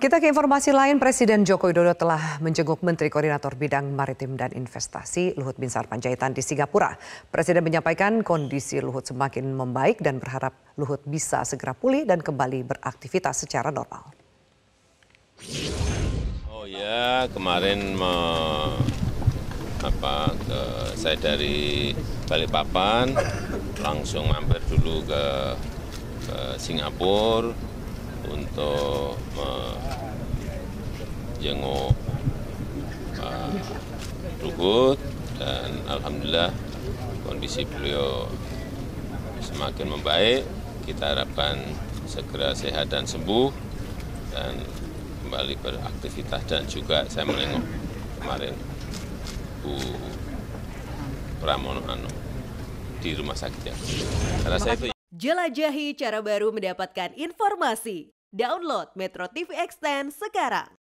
Kita ke informasi lain, Presiden Joko Widodo telah menjenguk Menteri Koordinator Bidang Maritim dan Investasi Luhut Binsar Panjaitan di Singapura. Presiden menyampaikan kondisi Luhut semakin membaik dan berharap Luhut bisa segera pulih dan kembali beraktivitas secara normal. Oh ya, kemarin saya dari Balikpapan langsung mampir dulu ke Singapura untuk menjenguk Pak Luhut, dan alhamdulillah kondisi beliau semakin membaik. Kita harapkan segera sehat dan sembuh dan kembali beraktivitas, dan juga saya menengok kemarin Bu Pramono di rumah sakit ya. Jelajahi cara baru mendapatkan informasi. Download Metro TV Extend sekarang.